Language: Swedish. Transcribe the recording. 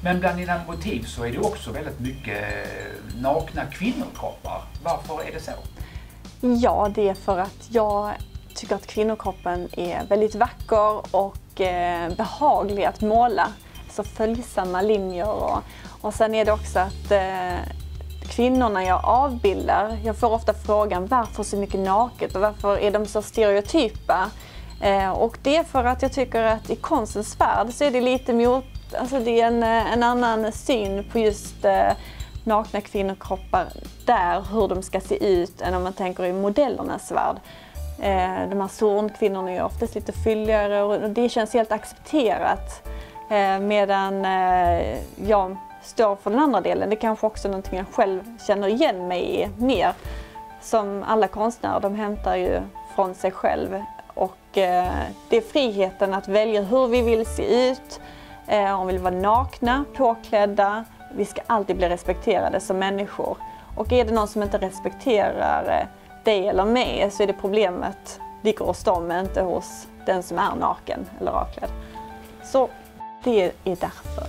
Men bland dina motiv så är det också väldigt mycket nakna kvinnokroppar. Varför är det så? Ja, det är för att jag tycker att kvinnokroppen är väldigt vacker och behaglig att måla. Så följsamma linjer och sen är det också att kvinnorna jag avbildar, jag får ofta frågan varför så mycket naket och varför är de så stereotypa? Och det är för att jag tycker att i konstens värld så är det lite alltså det är en annan syn på just nakna kvinnokroppar där, hur de ska se ut än om man tänker i modellernas värld. De här zornkvinnorna är oftast lite fylligare och det känns helt accepterat. Medan jag står för den andra delen, det kanske också är någonting jag själv känner igen mig i mer. Som alla konstnärer, de hämtar ju från sig själv. Och det är friheten att välja hur vi vill se ut, om vi vill vara nakna, påklädda. Vi ska alltid bli respekterade som människor. Och är det någon som inte respekterar dig eller mig så är det problemet ligger hos dem, inte hos den som är naken eller avklädd. Så det är därför.